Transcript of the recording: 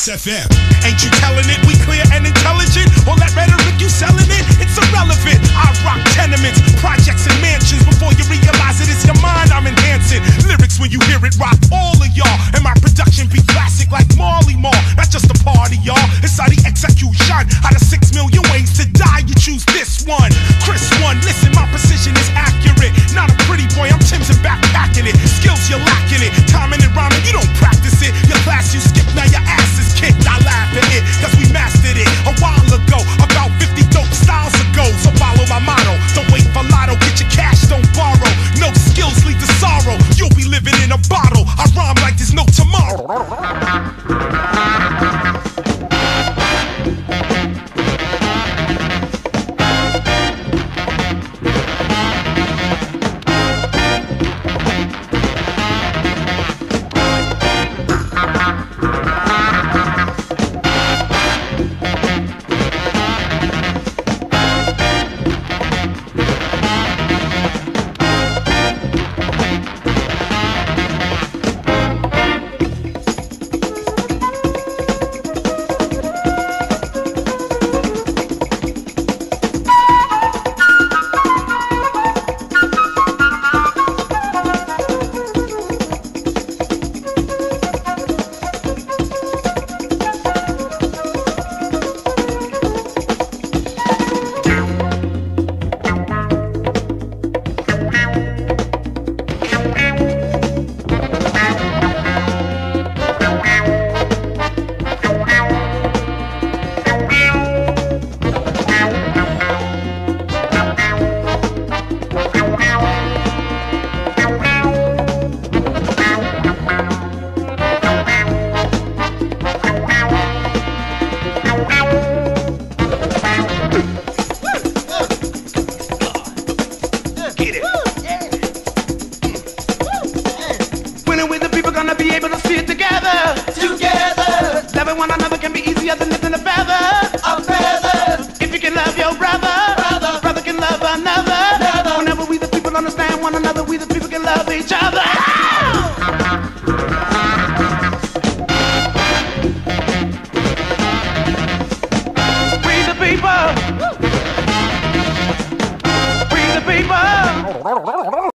Kiss FM. Ain't you telling it? We clear and intelligent. All that rhetoric, you selling it? It's irrelevant. I rock tenements, projects, and mansions. Before you realize it, it's your mind I'm enhancing. Lyrics, when you hear it, rock all of y'all. And my production be classic like Marley Marl. Not just a party, y'all. It's how the execution. Out of 6 million ways to die, you choose this one. Chris one, listen, my precision is accurate. Not a pretty boy, I'm Tim's and backpacking it. Skills, you're lacking it. Timing and rhyming, you don't practice it. Your class you skip, now your ass is kicked. I laugh at it, cause we mastered it a while ago. About 50 dope styles ago. So follow my motto. Don't wait for lotto, get your cash, don't borrow. No skills lead to sorrow. You'll be living in a bottle. I rhyme like there's no tomorrow. Gonna be able to see it together. Loving one another can be easier than lifting a feather. If you can love your brother can love another. Whenever we the people understand one another, we the people can love each other. We the people. We the people.